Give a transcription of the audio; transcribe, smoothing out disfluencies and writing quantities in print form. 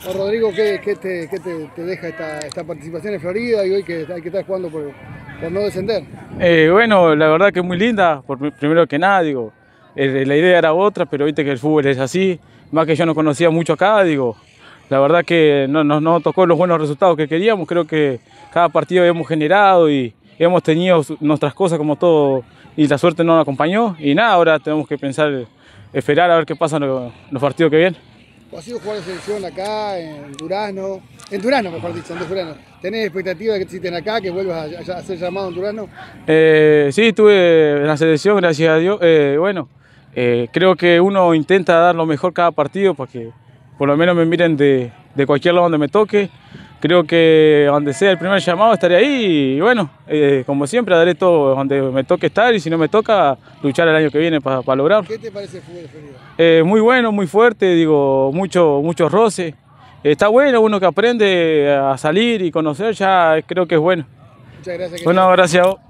Rodrigo, ¿qué te deja esta participación en Florida y hoy que hay que estar jugando por no descender? Bueno, la verdad que es muy linda, primero que nada, digo, la idea era otra, pero viste que el fútbol es así, más que yo no conocía mucho acá, digo, la verdad que no tocó los buenos resultados que queríamos, creo que cada partido hemos generado y hemos tenido nuestras cosas como todo y la suerte no nos acompañó y nada, ahora tenemos que pensar, esperar a ver qué pasa en los partidos que vienen. ¿Vos has ido a jugar de selección acá, en Durazno mejor dicho, en Durazno? ¿Tenés expectativa de que te citen acá, que vuelvas a ser llamado en Durazno? Sí, estuve en la selección, gracias a Dios. Bueno, creo que uno intenta dar lo mejor cada partido para que por lo menos me miren de cualquier lado donde me toque. Creo que donde sea el primer llamado estaré ahí y bueno, como siempre daré todo donde me toque estar y si no me toca luchar el año que viene para lograrlo. ¿Qué te parece el fútbol de Florida? Muy bueno, muy fuerte, digo, mucho roce. Está bueno, uno que aprende a salir y conocer ya creo que es bueno. Muchas gracias. Bueno, gracias a vos.